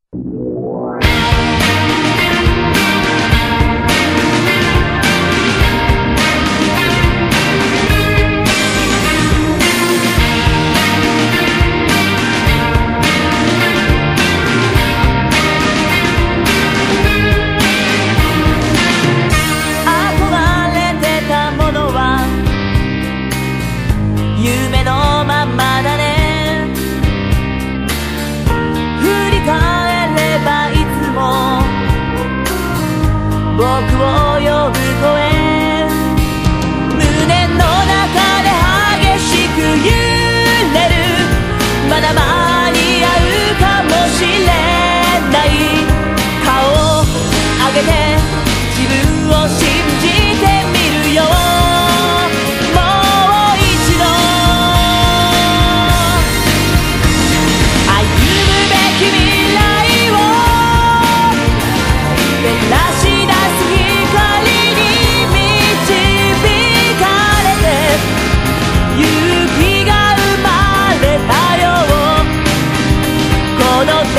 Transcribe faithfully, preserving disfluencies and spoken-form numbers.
夢のまんまだね。振り返ればいつも僕を呼ぶ声、胸の中で激しく揺れる。まだ間に合うかもしれない。顔を上げて自分を信じてみるよ。勇気が生まれたよ。この